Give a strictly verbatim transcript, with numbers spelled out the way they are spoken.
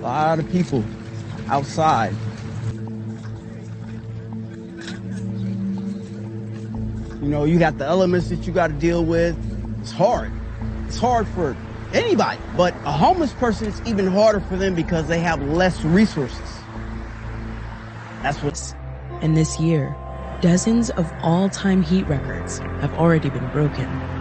lot of people outside. You know, you got the elements that you got to deal with. It's hard. It's hard for anybody, but a homeless person, it's even harder for them because they have less resources. That's what's... And this year, dozens of all-time heat records have already been broken.